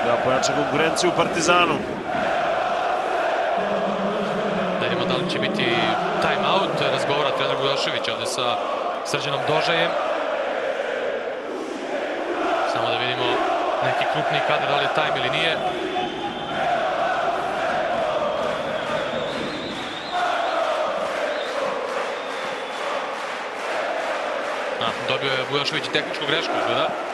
da pojača konkurenciju u Partizanu. Da vidimo da li će biti time-out, razgovara trener Bujošević ovde sa Srđanom Dožajem. Samo da vidimo neki krupni kadar, da li je time ili nije. Dobio je Bujošević tehničku grešku, izgleda.